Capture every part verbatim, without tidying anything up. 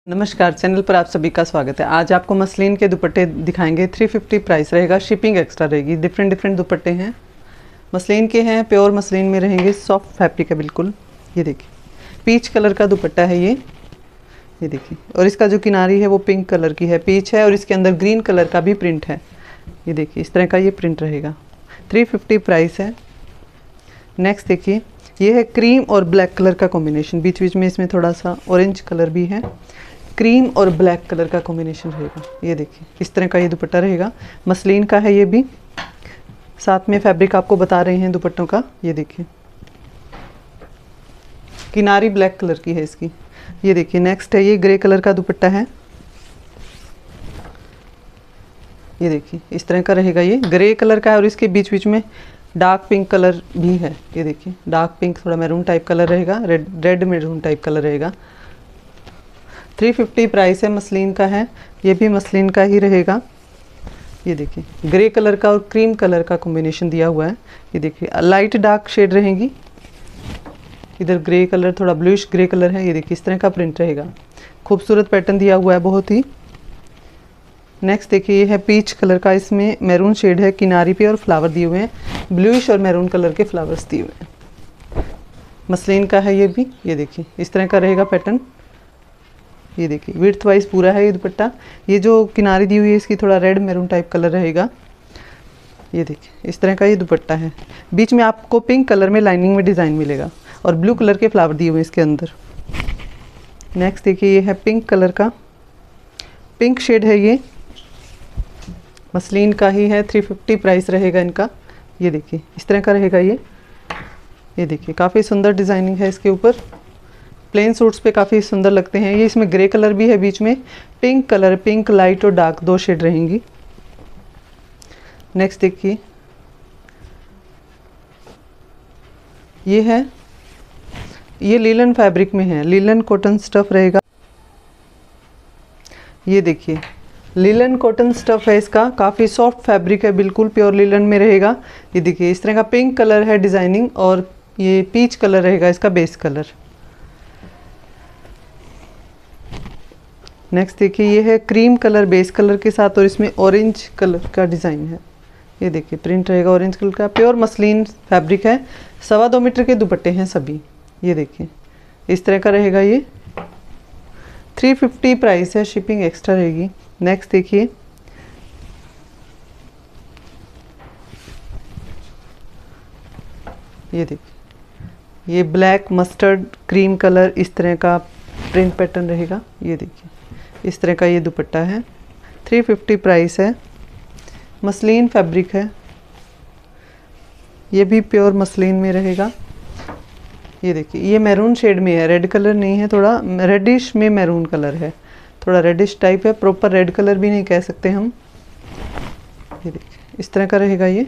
नमस्कार, चैनल पर आप सभी का स्वागत है। आज आपको मसलिन के दुपट्टे दिखाएंगे। तीन सौ पचास प्राइस रहेगा, शिपिंग एक्स्ट्रा रहेगी। डिफरेंट डिफरेंट दुपट्टे हैं, मसलिन के हैं, प्योर मसलिन में रहेंगे, सॉफ्ट फैब्रिक है बिल्कुल। ये देखिए पीच कलर का दुपट्टा है ये ये देखिए और इसका जो किनारी है वो पिंक कलर की है, पीच है और इसके अंदर ग्रीन कलर का भी प्रिंट है। ये देखिए इस तरह का ये प्रिंट रहेगा। तीन सौ पचास प्राइस है। नेक्स्ट देखिए ये है क्रीम और ब्लैक कलर का कॉम्बिनेशन, बीच बीच में इसमें थोड़ा सा ऑरेंज कलर भी है। क्रीम और ब्लैक कलर का कॉम्बिनेशन रहेगा। ये देखिए इस तरह का ये दुपट्टा रहेगा, मसलिन का है ये भी। साथ में फैब्रिक आपको बता रहे हैं दुपट्टों का। ये देखिए किनारी ब्लैक कलर की है इसकी। ये देखिए नेक्स्ट है ये ग्रे कलर का दुपट्टा है। ये देखिए इस तरह का रहेगा, ये ग्रे कलर का है और इसके बीच बीच में डार्क पिंक कलर भी है। ये देखिए डार्क पिंक, थोड़ा मैरून टाइप कलर रहेगा, red red maroon type colour रहेगा। तीन सौ पचास प्राइस है, मसलिन का है, ये भी मसलिन का ही रहेगा। ये देखिए ग्रे कलर का और क्रीम कलर का कॉम्बिनेशन दिया हुआ है। ये देखिए लाइट डार्क शेड रहेंगी, इधर ग्रे कलर थोड़ा ब्लूइश ग्रे कलर है। ये देखिए इस तरह का प्रिंट रहेगा, खूबसूरत पैटर्न दिया हुआ है बहुत ही। नेक्स्ट देखिए ये है पीच कलर का, इसमें मैरून शेड है किनारी पे और फ्लावर दिए हुए हैं, ब्लूइश और मैरून कलर के फ्लावर्स दिए हुए हैं। मसलिन का है ये भी। ये देखिए इस तरह का रहेगा पैटर्न। ये देखिए विड्थ वाइज पूरा है ये दुपट्टा। ये जो किनारी दी हुई है इसकी थोड़ा रेड मैरून टाइप कलर रहेगा। ये देखिए इस तरह का ये दुपट्टा है, बीच में आपको पिंक कलर में लाइनिंग में डिज़ाइन मिलेगा और ब्लू कलर के फ्लावर दिए हुए हैं इसके अंदर। नेक्स्ट देखिए ये है पिंक कलर का, पिंक शेड है ये, मसलिन का ही है। तीन सौ पचास प्राइस रहेगा इनका। ये देखिए इस तरह का रहेगा ये। ये देखिए काफ़ी सुंदर डिज़ाइनिंग है इसके ऊपर, प्लेन सूट्स पे काफ़ी सुंदर लगते हैं ये। इसमें ग्रे कलर भी है, बीच में पिंक कलर, पिंक लाइट और डार्क दो शेड रहेंगी। नेक्स्ट देखिए ये है, ये लीलन फैब्रिक में है, लीलन कॉटन स्टफ रहेगा। ये देखिए लीलन कॉटन स्टफ है इसका, काफ़ी सॉफ्ट फैब्रिक है, बिल्कुल प्योर लीलन में रहेगा। ये देखिए इस तरह का पिंक कलर है डिज़ाइनिंग और ये पीच कलर रहेगा इसका बेस कलर। नेक्स्ट देखिए ये है क्रीम कलर बेस कलर के साथ और इसमें ऑरेंज कलर का डिज़ाइन है। ये देखिए प्रिंट रहेगा ऑरेंज कलर का, प्योर मसलिन फैब्रिक है, सवा दो मीटर के दुपट्टे हैं सभी। ये देखिए इस तरह का रहेगा ये। तीन सौ पचास प्राइस है, शिपिंग एक्स्ट्रा रहेगी। नेक्स्ट देखिए ये देखिए ये ब्लैक मस्टर्ड क्रीम कलर, इस तरह का प्रिंट पैटर्न रहेगा। ये देखिए इस तरह का ये दुपट्टा है। तीन सौ पचास प्राइस है, मसलिन फैब्रिक है, ये भी प्योर मसलिन में रहेगा। ये देखिए ये मैरून शेड में है, रेड कलर नहीं है, थोड़ा रेडिश में मैरून कलर है, थोड़ा रेडिश टाइप है, प्रॉपर रेड कलर भी नहीं कह सकते हम। ये देखिए इस तरह का रहेगा ये।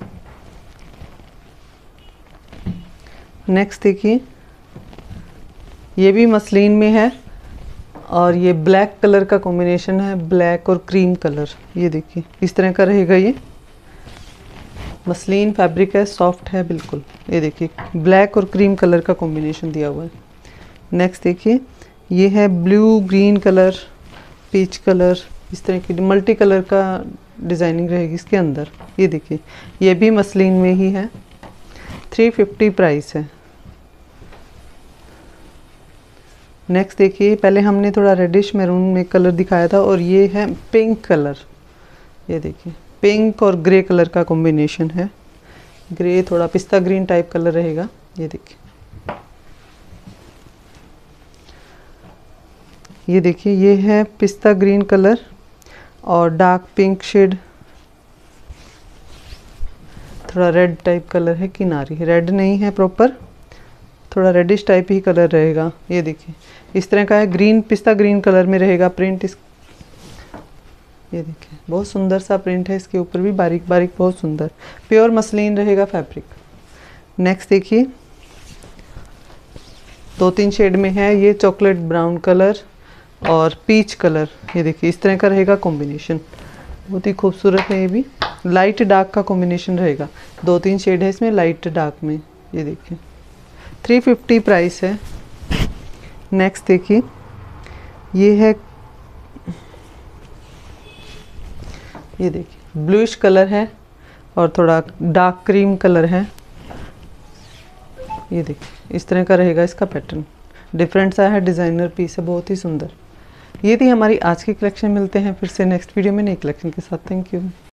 नेक्स्ट देखिए ये भी मसलिन में है और ये ब्लैक कलर का कॉम्बिनेशन है, ब्लैक और क्रीम कलर। ये देखिए इस तरह का रहेगा ये, मसलिन फैब्रिक है, सॉफ्ट है बिल्कुल। ये देखिए ब्लैक और क्रीम कलर का कॉम्बिनेशन दिया हुआ है। नेक्स्ट देखिए ये है blue green colour, peach colour, इस तरह की मल्टी कलर का डिज़ाइनिंग रहेगी इसके अंदर। ये देखिए ये भी मसलिन में ही है। तीन सौ पचास प्राइस है। नेक्स्ट देखिए पहले हमने थोड़ा रेडिश मैरून में कलर दिखाया था और ये है पिंक कलर। ये देखिए पिंक और ग्रे कलर का कॉम्बिनेशन है, ग्रे थोड़ा पिस्ता ग्रीन टाइप कलर रहेगा। ये देखिए ये देखिए ये है पिस्ता ग्रीन कलर और डार्क पिंक शेड, थोड़ा रेड टाइप कलर है, किनारी रेड नहीं है प्रॉपर, थोड़ा रेडिश टाइप ही कलर रहेगा। ये देखिए इस तरह का है, ग्रीन पिस्ता ग्रीन कलर में रहेगा प्रिंट इस। ये देखिए बहुत सुंदर सा प्रिंट है इसके ऊपर भी, बारीक बारीक बहुत सुंदर, प्योर मसलिन रहेगा फैब्रिक। नेक्स्ट देखिए दो तीन शेड में है ये, चॉकलेट ब्राउन कलर और पीच कलर। ये देखिए इस तरह का रहेगा कॉम्बिनेशन, बहुत ही खूबसूरत है। ये भी लाइट डार्क का कॉम्बिनेशन रहेगा, दो तीन शेड है इसमें लाइट डार्क में। ये देखिए तीन सौ पचास प्राइस है। नेक्स्ट देखिए ये है, ये देखिए ब्लूइश कलर है और थोड़ा डार्क क्रीम कलर है। ये देखिए इस तरह का रहेगा इसका पैटर्न, डिफरेंट सा है, डिज़ाइनर पीस है, बहुत ही सुंदर। ये थी हमारी आज की कलेक्शन। मिलते हैं फिर से नेक्स्ट वीडियो में नई कलेक्शन के साथ। Thank you.